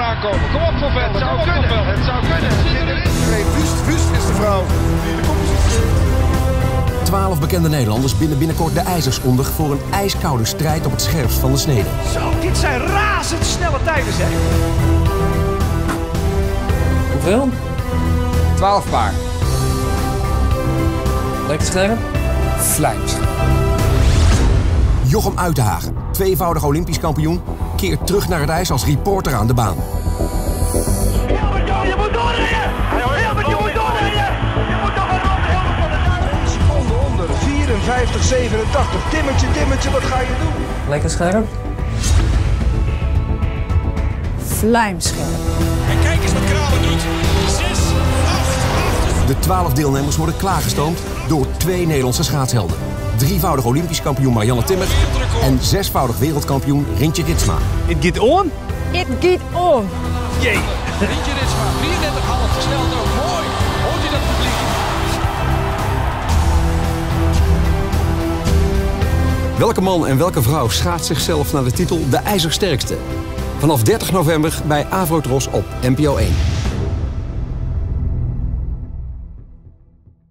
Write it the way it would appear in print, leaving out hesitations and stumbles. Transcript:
aankomen. Kom op, Van Vette. Het zou kunnen. Het zou kunnen. Wust is de vrouw. 12 bekende Nederlanders binden binnenkort de ijzers onder voor een ijskoude strijd op het scherpst van de snede. Zo, dit zijn razendsnelle tijden, zeg. Hoeveel? 12 paar. Lekker scherp? Vlijmscherp. Jochem Uitenhagen, tweevoudig Olympisch kampioen, keert terug naar het ijs als reporter aan de baan. Je moet doorrijden! Je moet doorrijden! Je moet nog een ronde helemaal van de duim. 1 seconde onder. 54-87. Timmertje, wat ga je doen? Lekker scherp? Vlijmscherp. En kijk eens wat Kramer doet. 6, 8. De 12 deelnemers worden klaargestoomd door 2 Nederlandse schaatshelden. Drievoudig Olympisch kampioen Marianne Timmer en 6voudig wereldkampioen Rintje Ritsma. It get on? It get on. Jee. Rintje Ritsma, 34,5 versneld ook. Mooi. Hoort je dat publiek? Welke man en welke vrouw schaatst zichzelf naar de titel De IJzersterkste? Vanaf 30 november bij Avrotros op NPO 1.